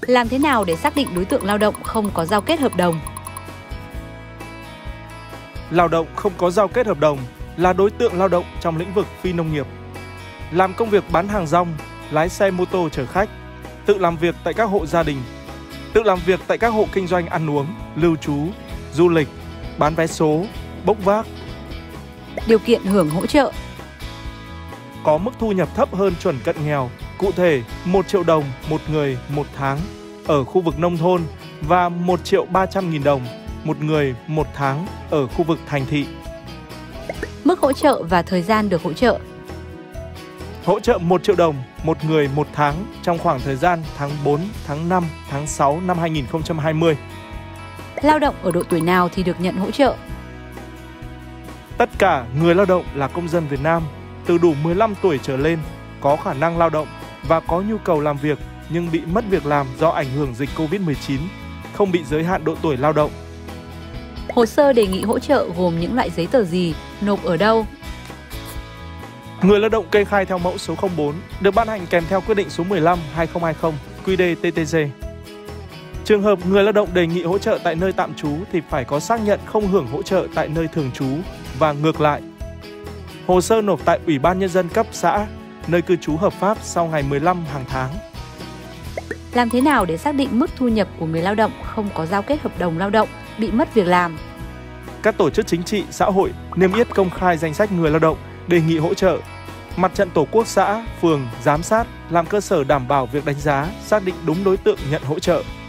Làm thế nào để xác định đối tượng lao động không có giao kết hợp đồng? Lao động không có giao kết hợp đồng là đối tượng lao động trong lĩnh vực phi nông nghiệp, làm công việc bán hàng rong, lái xe mô tô chở khách, tự làm việc tại các hộ gia đình, tự làm việc tại các hộ kinh doanh ăn uống, lưu trú, du lịch, bán vé số, bốc vác. Điều kiện hưởng hỗ trợ. Có mức thu nhập thấp hơn chuẩn cận nghèo, cụ thể 1 triệu đồng một người một tháng ở khu vực nông thôn và 1.300.000 đồng một người một tháng ở khu vực thành thị. Mức hỗ trợ và thời gian được hỗ trợ. Hỗ trợ 1 triệu đồng một người một tháng trong khoảng thời gian tháng 4, tháng 5, tháng 6 năm 2020. Lao động ở độ tuổi nào thì được nhận hỗ trợ? Tất cả người lao động là công dân Việt Nam từ đủ 15 tuổi trở lên, có khả năng lao động và có nhu cầu làm việc nhưng bị mất việc làm do ảnh hưởng dịch Covid-19, không bị giới hạn độ tuổi lao động. Hồ sơ đề nghị hỗ trợ gồm những loại giấy tờ gì, nộp ở đâu? Người lao động kê khai theo mẫu số 04 được ban hành kèm theo quyết định số 15/2020 QĐ-TTG. Trường hợp người lao động đề nghị hỗ trợ tại nơi tạm trú thì phải có xác nhận không hưởng hỗ trợ tại nơi thường trú và ngược lại. Hồ sơ nộp tại Ủy ban Nhân dân cấp xã, nơi cư trú hợp pháp sau ngày 15 hàng tháng. Làm thế nào để xác định mức thu nhập của người lao động không có giao kết hợp đồng lao động, bị mất việc làm? Các tổ chức chính trị, xã hội niêm yết công khai danh sách người lao động đề nghị hỗ trợ. Mặt trận Tổ quốc xã, phường, giám sát làm cơ sở đảm bảo việc đánh giá, xác định đúng đối tượng nhận hỗ trợ.